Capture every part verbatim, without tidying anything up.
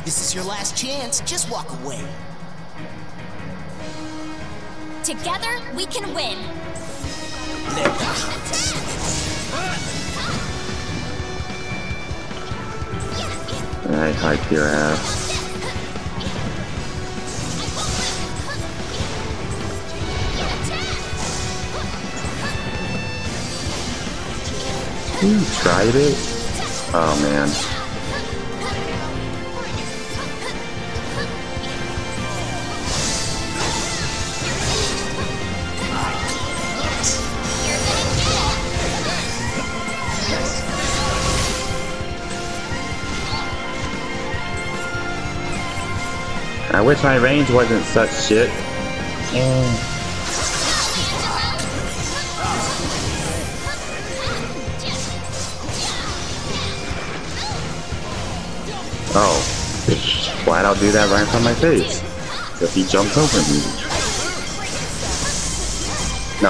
This is your last chance. Just walk away. Together, we can win. I hype your ass. You tried it? Oh man. I wish my range wasn't such shit. Mm. Oh, flat out do that right in front of my face. If he jumps over me. No.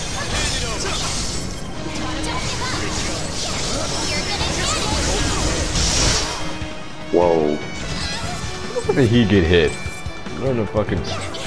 Whoa. How did he get hit? Learn to fucking.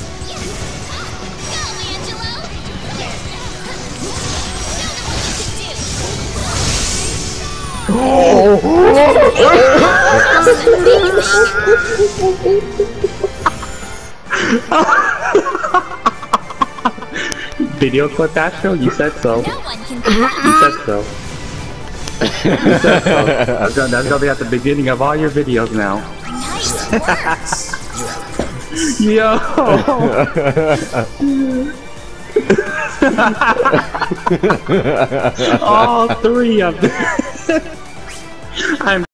Video clip Astro? You said so. You said so. You said so. That's gonna, that's gonna be at the beginning of all your videos now. Nice Yo! All three of them. I'm